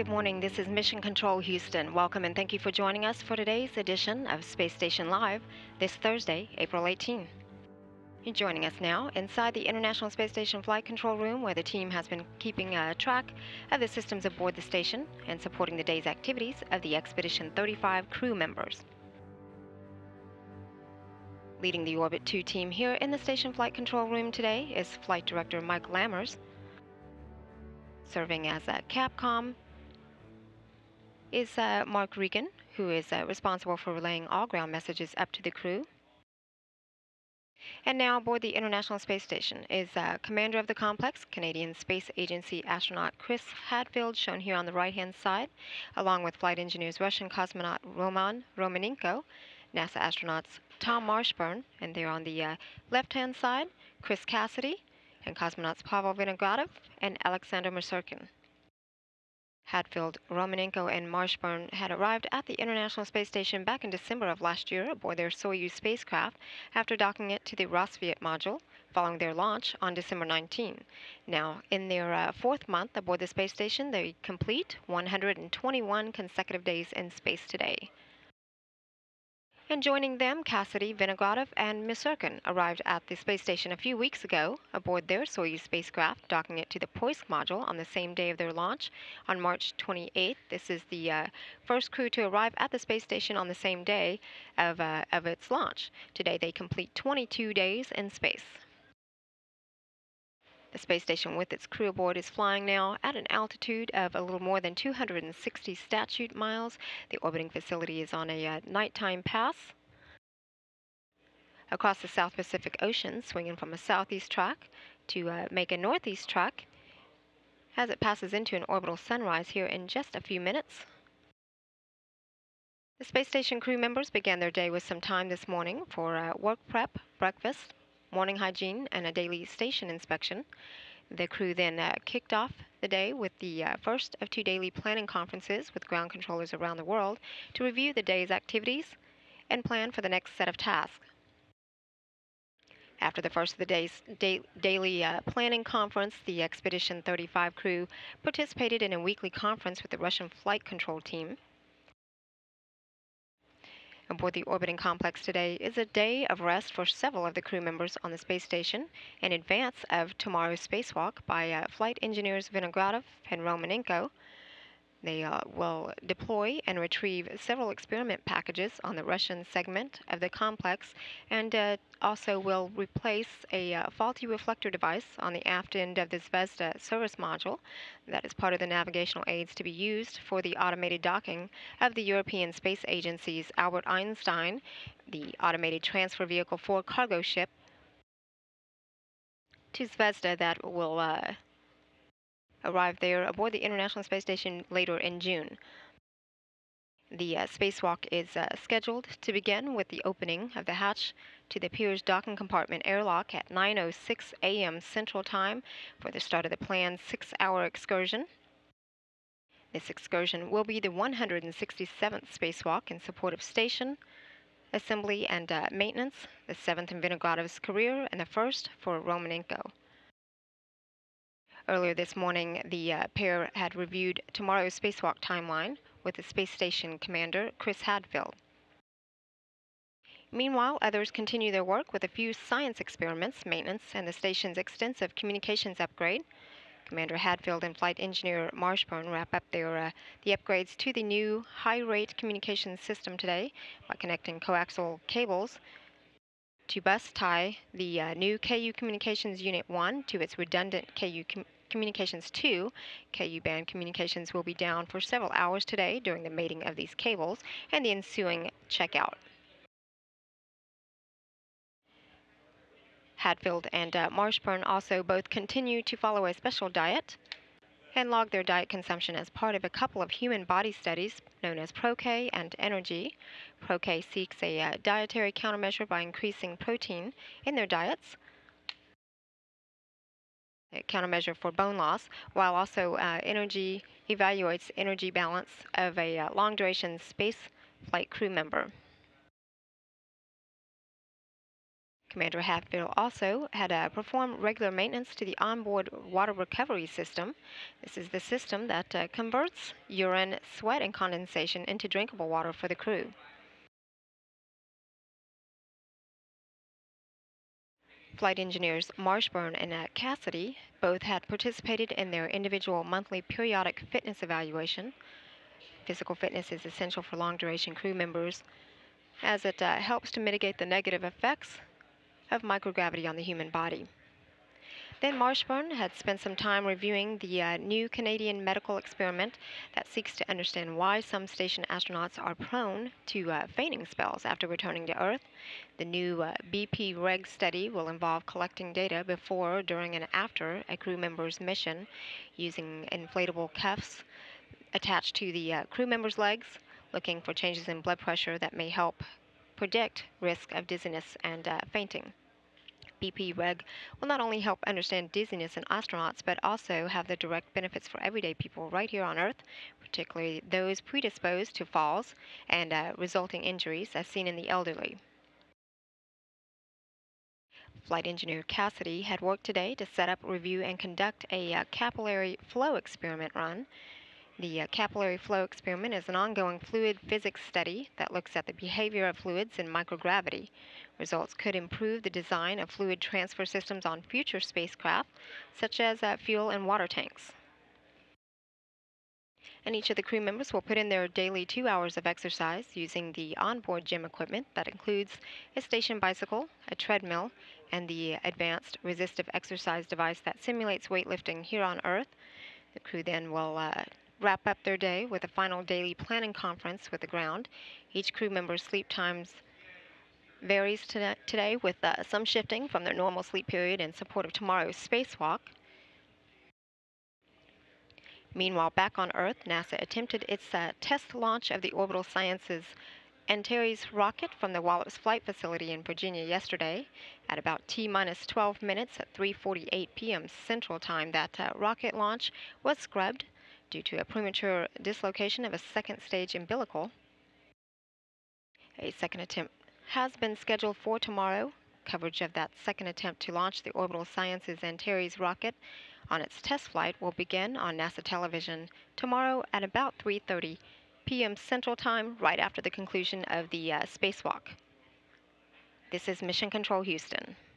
Good morning. This is Mission Control Houston. Welcome and thank you for joining us for today's edition of Space Station Live this Thursday, April 18. You're joining us now inside the International Space Station Flight Control Room, where the team has been keeping track of the systems aboard the station and supporting the day's activities of the Expedition 35 crew members. Leading the Orbit 2 team here in the Station Flight Control Room today is Flight Director Mike Lammers. Serving as Capcom is Mark Regan, who is responsible for relaying all ground messages up to the crew. And now aboard the International Space Station is Commander of the Complex, Canadian Space Agency astronaut Chris Hadfield, shown here on the right-hand side, along with flight engineers Russian cosmonaut Roman Romanenko, NASA astronauts Tom Marshburn, and there on the left-hand side, Chris Cassidy, and cosmonauts Pavel Vinogradov and Alexander Mersurkin. Hadfield, Romanenko, and Marshburn had arrived at the International Space Station back in December of last year aboard their Soyuz spacecraft after docking it to the Rossviet module following their launch on December 19. Now, in their fourth month aboard the space station, they complete 121 consecutive days in space today. And joining them, Cassidy, Vinogradov, and Mersurkin arrived at the space station a few weeks ago aboard their Soyuz spacecraft, docking it to the Poisk module on the same day of their launch on March 28th. This is the first crew to arrive at the space station on the same day of its launch. Today they complete 22 days in space. The space station with its crew aboard is flying now at an altitude of a little more than 260 statute miles. The orbiting facility is on a nighttime pass across the South Pacific Ocean, swinging from a southeast track to make a northeast track as it passes into an orbital sunrise here in just a few minutes. The space station crew members began their day with some time this morning for work prep, breakfast, morning hygiene, and a daily station inspection. The crew then kicked off the day with the first of two daily planning conferences with ground controllers around the world to review the day's activities and plan for the next set of tasks. After the first of the day's daily planning conference, the Expedition 35 crew participated in a weekly conference with the Russian flight control team. Aboard the orbiting complex today is a day of rest for several of the crew members on the space station in advance of tomorrow's spacewalk by flight engineers Vinogradov and Romanenko. They will deploy and retrieve several experiment packages on the Russian segment of the complex, and also will replace a faulty reflector device on the aft end of the Zvezda service module. That is part of the navigational aids to be used for the automated docking of the European Space Agency's Albert Einstein, the automated transfer vehicle for cargo ship, to Zvezda that will arrive there aboard the International Space Station later in June. The spacewalk is scheduled to begin with the opening of the hatch to the Pirs docking compartment airlock at 9:06 a.m. Central Time for the start of the planned 6-hour excursion. This excursion will be the 167th spacewalk in support of station, assembly, and maintenance, the 7th in Vinogradov's career, and the first for Romanenko. Earlier this morning, the pair had reviewed tomorrow's spacewalk timeline with the space station commander, Chris Hadfield. Meanwhile, others continue their work with a few science experiments, maintenance, and the station's extensive communications upgrade. Commander Hadfield and flight engineer Marshburn wrap up the upgrades to the new high-rate communications system today by connecting coaxial cables to bus tie the new KU Communications Unit 1 to its redundant KU Communications 2. KU band communications will be down for several hours today during the mating of these cables and the ensuing checkout. Hadfield and Marshburn also both continue to follow a special diet and log their diet consumption as part of a couple of human body studies known as ProK and Energy. ProK seeks a dietary countermeasure by increasing protein in their diets, a countermeasure for bone loss, while also Energy evaluates energy balance of a long-duration space flight crew member. Commander Hatfield also had performed regular maintenance to the onboard water recovery system. This is the system that converts urine, sweat, and condensation into drinkable water for the crew. Flight engineers Marshburn and Cassidy both had participated in their individual monthly periodic fitness evaluation. Physical fitness is essential for long-duration crew members as it helps to mitigate the negative effects of microgravity on the human body. Then Marshburn had spent some time reviewing the new Canadian medical experiment that seeks to understand why some station astronauts are prone to fainting spells after returning to Earth. The new BP Reg study will involve collecting data before, during, and after a crew member's mission using inflatable cuffs attached to the crew member's legs, looking for changes in blood pressure that may help predict risk of dizziness and fainting. BP Reg will not only help understand dizziness in astronauts, but also have the direct benefits for everyday people right here on Earth, particularly those predisposed to falls and resulting injuries as seen in the elderly. Flight engineer Cassidy had worked today to set up, review, and conduct a capillary flow experiment run. The capillary flow experiment is an ongoing fluid physics study that looks at the behavior of fluids in microgravity. Results could improve the design of fluid transfer systems on future spacecraft, such as fuel and water tanks. And each of the crew members will put in their daily 2 hours of exercise using the onboard gym equipment that includes a station bicycle, a treadmill, and the advanced resistive exercise device that simulates weightlifting here on Earth. The crew then will wrap up their day with a final daily planning conference with the ground. Each crew member's sleep times varies today with some shifting from their normal sleep period in support of tomorrow's spacewalk. Meanwhile, back on Earth, NASA attempted its test launch of the Orbital Sciences Antares rocket from the Wallops Flight Facility in Virginia yesterday. At about T-minus 12 minutes at 3:48 p.m. Central Time, that rocket launch was scrubbed due to a premature dislocation of a second-stage umbilical. A second attempt has been scheduled for tomorrow. Coverage of that second attempt to launch the Orbital Sciences Antares rocket on its test flight will begin on NASA television tomorrow at about 3:30 p.m. Central Time, right after the conclusion of the spacewalk. This is Mission Control Houston.